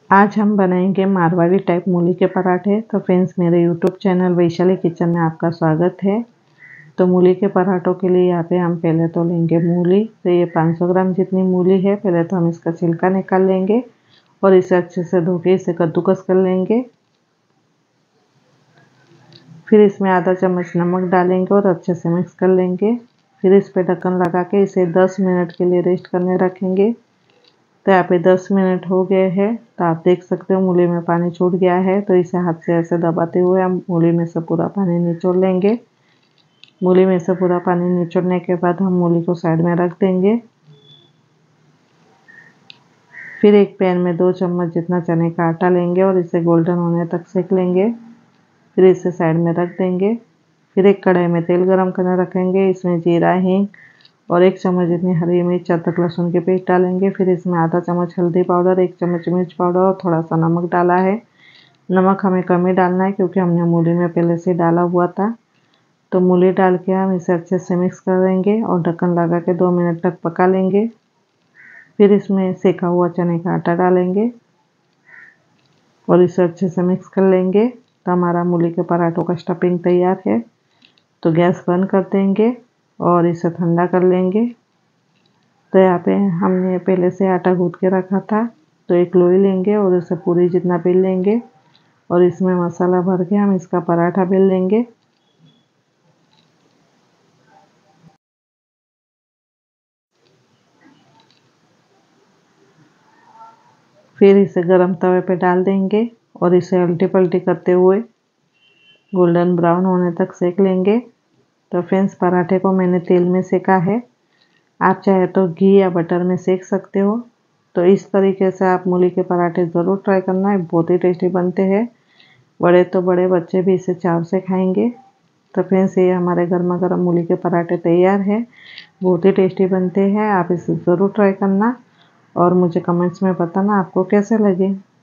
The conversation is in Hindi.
आज हम बनाएंगे मारवाड़ी टाइप मूली के पराठे। तो फ्रेंड्स, मेरे यूट्यूब चैनल वैशाली किचन में आपका स्वागत है। तो मूली के पराठों के लिए यहाँ पे हम पहले तो लेंगे मूली। तो ये 500 ग्राम जितनी मूली है। पहले तो हम इसका छिलका निकाल लेंगे और इसे अच्छे से धो के इसे कद्दूकस कर लेंगे। फिर इसमें आधा चम्मच नमक डालेंगे और अच्छे से मिक्स कर लेंगे। फिर इस पर ढक्कन लगा के इसे 10 मिनट के लिए रेस्ट करने रखेंगे। तो यहाँ पे 10 मिनट हो गए हैं। तो आप देख सकते हो मूली में पानी छूट गया है। तो इसे हाथ से ऐसे दबाते हुए हम मूली में से पूरा पानी निचोड़ लेंगे। मूली में से पूरा पानी निचोड़ने के बाद हम मूली को साइड में रख देंगे। फिर एक पैन में 2 चम्मच जितना चने का आटा लेंगे और इसे गोल्डन होने तक सेक लेंगे। फिर इसे साइड में रख देंगे। फिर एक कढ़ाई में तेल गरम करने रखेंगे। इसमें जीरा, हींग और 1 चम्मच जितनी हरी मिर्च, अदरक, लहसुन के पेस्ट डालेंगे। फिर इसमें आधा चम्मच हल्दी पाउडर, 1 चम्मच मिर्च पाउडर और थोड़ा सा नमक डाला है। नमक हमें कम ही डालना है क्योंकि हमने मूली में पहले से डाला हुआ था। तो मूली डाल के हम इसे अच्छे से मिक्स कर देंगे और ढक्कन लगा के 2 मिनट तक पका लेंगे। फिर इसमें सेका हुआ चने का आटा डालेंगे और इसे अच्छे से मिक्स कर लेंगे। तो हमारा मूली के पराठों का स्टफिंग तैयार है। तो गैस बंद कर देंगे और इसे ठंडा कर लेंगे। तो यहाँ पे हमने पहले से आटा गूंथ के रखा था। तो एक लोई लेंगे और उसे पूरी जितना बेल लेंगे और इसमें मसाला भर के हम इसका पराठा बेल लेंगे। फिर इसे गरम तवे पे डाल देंगे और इसे उल्टी पलटी करते हुए गोल्डन ब्राउन होने तक सेक लेंगे। तो फ्रेंड्स, पराठे को मैंने तेल में सेका है। आप चाहे तो घी या बटर में सेक सकते हो। तो इस तरीके से आप मूली के पराठे ज़रूर ट्राई करना है, बहुत ही टेस्टी बनते हैं। बड़े तो बड़े बच्चे भी इसे चाव से खाएंगे। तो फ्रेंड्स, ये हमारे गर्मा गर्म मूली के पराठे तैयार है, बहुत ही टेस्टी बनते हैं। आप इसे ज़रूर ट्राई करना और मुझे कमेंट्स में बताना आपको कैसे लगे।